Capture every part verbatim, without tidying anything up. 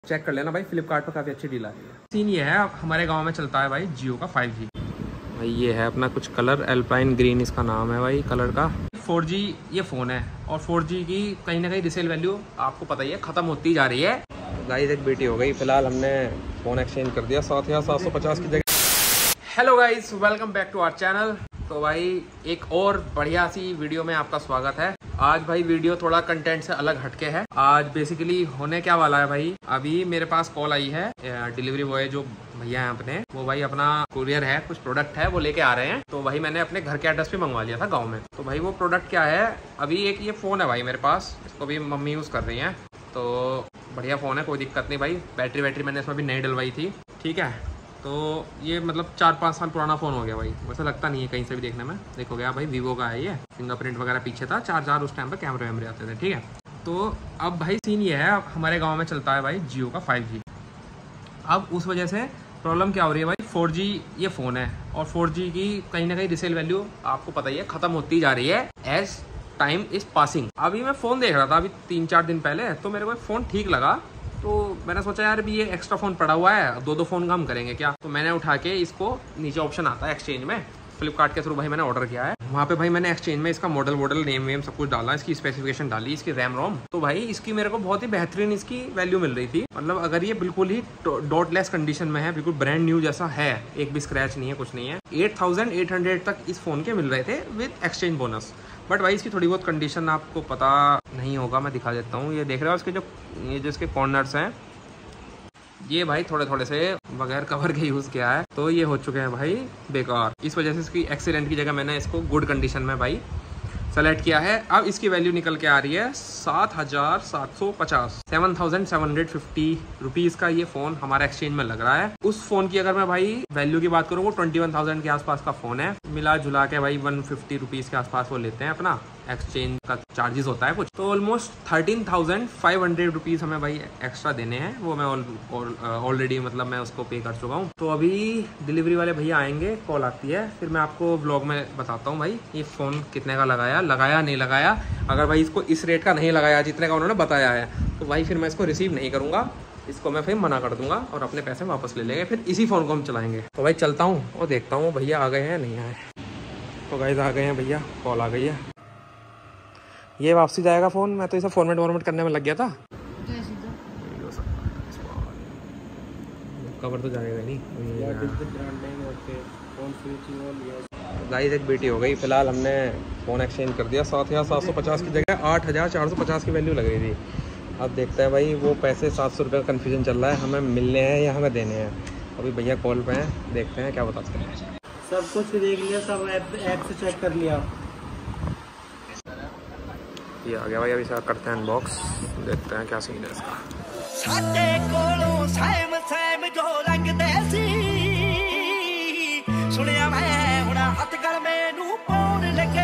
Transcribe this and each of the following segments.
Check कर लेना भाई, फ्लिपकार्ट पर काफ़ी अच्छी डील आ रही है। सीन ये है, हमारे गांव में चलता है भाई जियो का फाइव जी। भाई ये है अपना कुछ कलर, एल्पाइन ग्रीन इसका नाम है भाई कलर का। फोर जी ये फ़ोन है और फोर जी की कहीं ना कहीं रिसेल वैल्यू आपको पता ही है ख़त्म होती जा रही है। गाइस एक बेटी हो गई, फिलहाल हमने फ़ोन एक्सचेंज कर दिया सात हज़ार सात सौ पचास की जगह। Hello guys, welcome back to our channel. तो भाई एक और बढ़िया सी वीडियो में आपका स्वागत है। आज भाई वीडियो थोड़ा कंटेंट से अलग हटके है। आज बेसिकली होने क्या वाला है भाई, अभी मेरे पास कॉल आई है, डिलीवरी बॉय जो भैया हैं अपने, वो भाई अपना कुरियर है, कुछ प्रोडक्ट है वो लेके आ रहे हैं। तो भाई मैंने अपने घर के एड्रेस पे मंगवा लिया था गाँव में। तो भाई वो प्रोडक्ट क्या है, अभी एक ये फ़ोन है भाई मेरे पास, इसको भी मम्मी यूज़ कर रही है। तो बढ़िया फ़ोन है, कोई दिक्कत नहीं भाई। बैटरी वैटरी मैंने इसमें भी नई डलवाई थी, ठीक है। तो ये मतलब चार पाँच साल पुराना फ़ोन हो गया भाई, वैसे लगता नहीं है कहीं से भी देखने में। देखो गया भाई, वीवो का है ये, फिंगरप्रिंट वगैरह पीछे था, चार चार उस टाइम पर कैमरे वैमरे आते थे, ठीक है। तो अब भाई सीन ये है, हमारे गांव में चलता है भाई जियो का फाइव जी। अब उस वजह से प्रॉब्लम क्या हो रही है भाई, फोर जी ये फ़ोन है और फोर जी की कहीं ना कहीं रिसेल वैल्यू आपको पता ही है ख़त्म होती जा रही है एज टाइम इज़ पासिंग। अभी मैं फ़ोन देख रहा था अभी तीन चार दिन पहले, तो मेरे को फ़ोन ठीक लगा। तो मैंने सोचा यार भी ये एक्स्ट्रा फ़ोन पड़ा हुआ है, दो दो फ़ोन का हम करेंगे क्या। तो मैंने उठा के इसको, नीचे ऑप्शन आता है एक्सचेंज में, फ्लिपकार्ट के थ्रू भाई मैंने ऑर्डर किया है। वहाँ पे भाई मैंने एक्सचेंज में इसका मॉडल वॉडल नेम वेम सब कुछ डाला, इसकी स्पेसिफिकेशन डाली, इसकी रैम रोम। तो भाई इसकी मेरे को बहुत ही बेहतरीन इसकी वैल्यू मिल रही थी। मतलब अगर ये बिल्कुल ही डॉटलेस कंडीशन में है, बिल्कुल ब्रांड न्यू जैसा है, एक भी स्क्रैच नहीं है, कुछ नहीं है, एट थाउजेंड एट हंड्रेड तक इस फ़ोन के मिल रहे थे विद एक्सचेंज बोनस। बट भाई इसकी थोड़ी बहुत कंडीशन आपको पता नहीं होगा, मैं दिखा देता हूँ। ये देख रहे हो इसके जो ये जो इसके कॉर्नर्स हैं, ये भाई थोड़े थोड़े से बगैर कवर के यूज़ किया है, तो ये हो चुके हैं भाई बेकार। इस वजह से इसकी एक्सीलेंट की जगह मैंने इसको गुड कंडीशन में भाई सेलेक्ट किया है। अब इसकी वैल्यू निकल के आ रही है सात हज़ार सात सौ पचास, seven thousand seven hundred fifty rupees का ये फ़ोन हमारा एक्सचेंज में लग रहा है। उस फ़ोन की अगर मैं भाई वैल्यू की बात करूँ, वो ट्वेंटी वन थाउजेंड के आसपास का फ़ोन है, मिला जुला के भाई वन फिफ्टी रुपीज़ के आसपास वो लेते हैं, अपना एक्सचेंज का चार्जेस होता है कुछ। तो almost thirteen thousand five hundred rupees हमें भाई एक्स्ट्रा देने हैं, वो मैं ऑलरेडी मतलब मैं उसको पे कर चुका हूँ। तो अभी डिलीवरी वाले भैया आएंगे, कॉल आती है, फिर मैं आपको ब्लॉग में बताता हूँ भाई ये फ़ोन कितने का लगाया लगाया नहीं लगाया। अगर भाई इसको इस रेट का नहीं लगाया जितने का उन्होंने बताया है, तो भाई फिर मैं इसको रिसीव नहीं करूँगा, इसको मैं फिर मना कर दूंगा और अपने पैसे वापस ले लेंगे, फिर इसी फ़ोन को हम चलाएंगे। तो भाई चलता हूँ और देखता हूँ भैया आ गए हैं नहीं आए। तो गाइस आ गए हैं भैया, कॉल आ गई है। ये वापसी जाएगा फ़ोन, मैं तो इसे फॉर्मेट वॉर्मेट करने में लग गया था। कवर तो जाएगा नहीं। गाइस एक बेटी हो गई, फिलहाल हमने फ़ोन एक्सचेंज कर दिया, सात हज़ार सात सौ पचास की जगह आठ हज़ार चार सौ पचास की वैल्यू लग रही थी। अब देखते हैं भाई, वो पैसे सात सौ रुपये का कन्फ्यूजन चल रहा है, हमें मिलने हैं या हमें देने हैं। अभी भैया कॉल पे हैं, देखते हैं क्या बताते हैं। सब कुछ देख लिया, सब ऐप से चेक कर लिया। ये आ गया भाई, अभी सारा करते हैं अनबॉक्स, देखते हैं क्या सीन है इसका। साडे कोलों सैम सैम जो रंग देसी सुनिया मैं हुणा हथ गल मैनू पाउण लगे।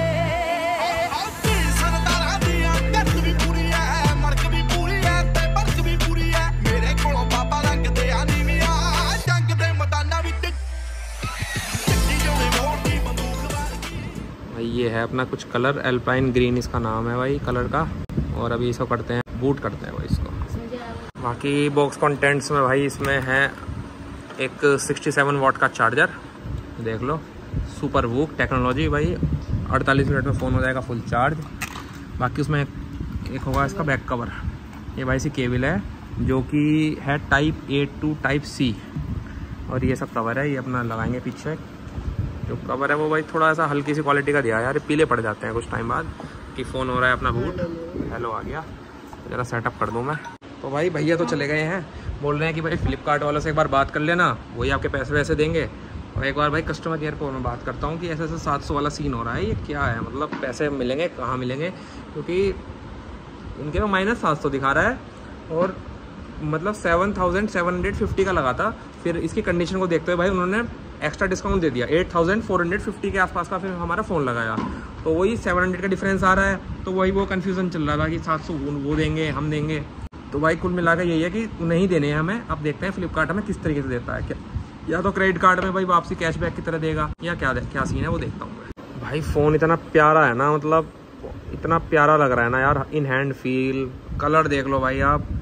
सरदारा दियां गत भी पूरी है, मड़क भी पूरी है ते बरक भी पूरी है। मेरे कोलों बाबा रंग दे आनीमिया जंग दे मैदाना विच चिट्टी जोड़े मोड़ दी बंदूक वाली। भाई ये है अपना कुछ कलर, एल्पाइन ग्रीन इसका नाम है भाई कलर का। और अभी इसको करते हैं, बूट करते हैं भाई इसको। बाकी बॉक्स कंटेंट्स में भाई इसमें है एक सिक्सटी सेवन वाट का चार्जर, देख लो, सुपर वूक टेक्नोलॉजी भाई, अड़तालीस मिनट में फ़ोन हो जाएगा फुल चार्ज। बाकी उसमें एक होगा इसका बैक कवर, ये भाई सी केबल है जो कि है type A to type C, और ये सब कवर है, ये अपना लगाएंगे पीछे। जो कवर है वो भाई थोड़ा सा हल्की सी क्वालिटी का दिया है यार, पीले पड़ जाते हैं कुछ टाइम बाद कि फ़ोन हो रहा है अपना बूट। हेलो आ गया, ज़रा सेटअप कर दूँ मैं। तो भाई भैया तो चले गए हैं, बोल रहे हैं कि भाई फ्लिपकार्ट वालों से एक बार बात कर लेना, वही आपके पैसे वैसे देंगे। और एक बार भाई कस्टमर केयर को मैं बात करता हूँ कि ऐसे ऐसे सात सौ वाला सीन हो रहा है, ये क्या है, मतलब पैसे मिलेंगे कहाँ मिलेंगे, क्योंकि इनके में माइनस सात सौ दिखा रहा है और मतलब seven thousand seven hundred fifty का लगा था। फिर इसकी कंडीशन को देखते हुए भाई उन्होंने एक्स्ट्रा डिस्काउंट दे दिया, eight thousand four hundred fifty के आसपास का फिर हमारा फ़ोन लगाया, तो वही सेवन हंड्रेड का डिफरेंस आ रहा है। तो वही वो कन्फ्यूज़न चल रहा था कि सात सौ वो देंगे हम देंगे। तो भाई कुल मिलाकर यही है कि नहीं देने हैं हमें। अब देखते हैं फ्लिपकार्ट हमें किस तरीके से देता है, क्या या तो क्रेडिट कार्ड में भाई वापसी कैशबैक की तरह देगा, या क्या क्या सीन है वो देखता हूँ भाई। फ़ोन इतना प्यारा है ना, मतलब इतना प्यारा लग रहा है ना यार, इन हैंड फील, कलर देख लो भाई आप,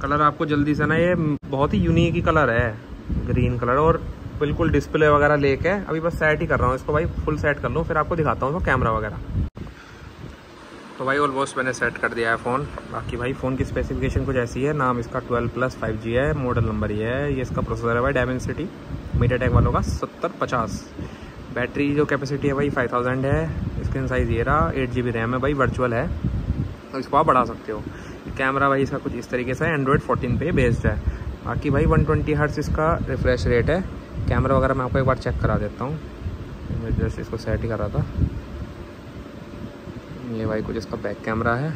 कलर आपको जल्दी से ना, ये बहुत ही यूनिक ही कलर है, ग्रीन कलर, और बिल्कुल डिस्प्ले वगैरह लेके अभी बस सेट ही कर रहा हूँ इसको भाई, फुल सेट कर लूँ फिर आपको दिखाता हूँ इसको कैमरा वगैरह। तो भाई ऑलमोस्ट मैंने सेट कर दिया है फ़ोन। बाकी भाई फ़ोन की स्पेसिफिकेशन कुछ ऐसी है, नाम इसका ट्वेल्व प्लस फाइव जी है, मॉडल नंबर ये है, ये इसका प्रोसेसर है भाई डायमेंसिटी मीडियाटेक वालों का सत्तर पचास। बैटरी जो कैपेसिटी है भाई फाइव थाउजेंड है। स्क्रीन साइज़ ये रहा, एट जी बी रैम है भाई, वर्चुअल है तो इसको आप बढ़ा सकते हो। कैमरा भाई इसका कुछ इस तरीके से एंड्रॉयड फोर्टीन पे बेस्ड है। बाकी भाई वन ट्वेंटी हर्ट्ज़ इसका रिफ्रेश रेट है। कैमरा वगैरह मैं आपको एक बार चेक करा देता हूँ, मैं जस्ट इसको सेट ही कर रहा था। ये भाई कुछ इसका बैक कैमरा है,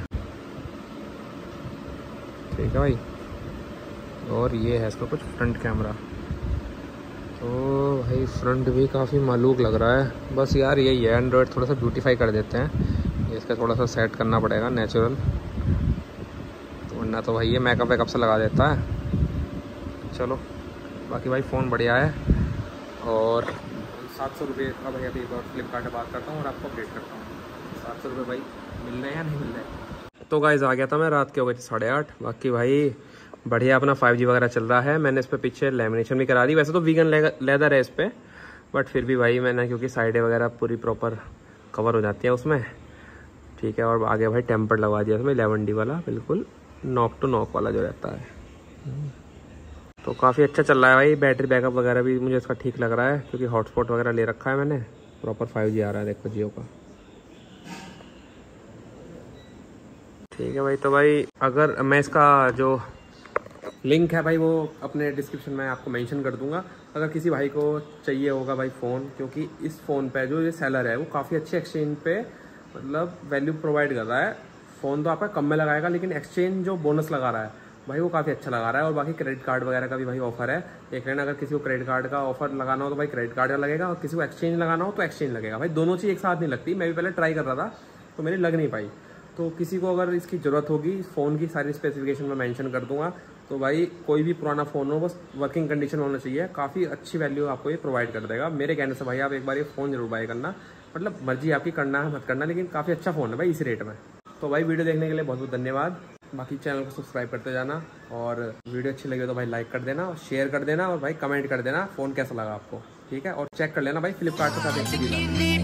ठीक है भाई, और ये है इसका कुछ फ्रंट कैमरा। तो भाई फ्रंट भी काफ़ी मालूक लग रहा है। बस यार यही है, एंड्रॉयड थोड़ा सा ब्यूटीफाई कर देते हैं, इसका थोड़ा सा सेट करना पड़ेगा नेचुरल, तो वरना तो भाई ये मेकअप वेकअप से लगा देता है। चलो बाकी भाई फ़ोन बढ़िया है। और सात सौ रुपये का भाई अभी फ्लिपकार्ट से बात करता हूँ और आपको अपडेट करता हूँ सात सौ रुपये भाई मिल रहे हैं या नहीं मिल रहे। तो गाइस आ गया था मैं, रात के हो गए थे साढ़े आठ। बाकी भाई बढ़िया अपना फाइव जी वगैरह चल रहा है। मैंने इस पर पीछे लेमिनेशन भी करा दी, वैसे तो वीगन लेदर है इस पर, बट फिर भी भाई मैंने, क्योंकि साइडें वगैरह पूरी प्रॉपर कवर हो जाती है उसमें, ठीक है। और आगे भाई टेम्पर लगवा दिया उसमें इलेवन डी वाला, बिल्कुल नॉक टू नॉक वाला जो रहता है। तो काफ़ी अच्छा चल रहा है भाई। बैटरी बैकअप वगैरह भी मुझे इसका ठीक लग रहा है, क्योंकि हॉटस्पॉट वगैरह ले रखा है मैंने, प्रॉपर फाइव जी आ रहा है देखो जियो का, ठीक है भाई। तो भाई अगर मैं इसका जो लिंक है भाई वो अपने डिस्क्रिप्शन में आपको मेंशन कर दूंगा, अगर किसी भाई को चाहिए होगा भाई फ़ोन, क्योंकि इस फ़ोन पे जो ये सेलर है वो काफ़ी अच्छे एक्सचेंज पे मतलब वैल्यू प्रोवाइड कर रहा है। फ़ोन तो आपका कम में लगाएगा, लेकिन एक्सचेंज जो बोनस लगा रहा है भाई वो काफ़ी अच्छा लगा रहा है। और बाकी क्रेडिट कार्ड वगैरह का भी भाई ऑफर है, देख लेना। अगर किसी को क्रेडिट कार्ड का ऑफर लगाना हो तो भाई क्रेडिट कार्ड का लगेगा, और किसी को एक्सचेंज लगाना हो तो एक्सचेंज लगेगा भाई। दोनों चीज़ एक साथ नहीं लगती, मैं भी पहले ट्राई कर रहा था तो मेरी लग नहीं पाई। तो किसी को अगर इसकी ज़रूरत होगी, फ़ोन की सारी स्पेसिफिकेशन में मेंशन कर दूंगा। तो भाई कोई भी पुराना फ़ोन हो, बस वर्किंग कंडीशन होना चाहिए, काफ़ी अच्छी वैल्यू आपको ये प्रोवाइड कर देगा। मेरे कहने से भाई आप एक बार ये फ़ोन जरूर बाय करना, मतलब मर्जी आपकी करना है मत करना, लेकिन काफ़ी अच्छा फ़ोन है भाई इस रेट में। तो भाई वीडियो देखने के लिए बहुत बहुत धन्यवाद। बाकी चैनल को सब्सक्राइब करते जाना, और वीडियो अच्छी लगे तो भाई लाइक कर देना, और शेयर कर देना, और भाई कमेंट कर देना फ़ोन कैसा लगा आपको, ठीक है। और चेक कर लेना भाई फ्लिपकार्ट के साथ एक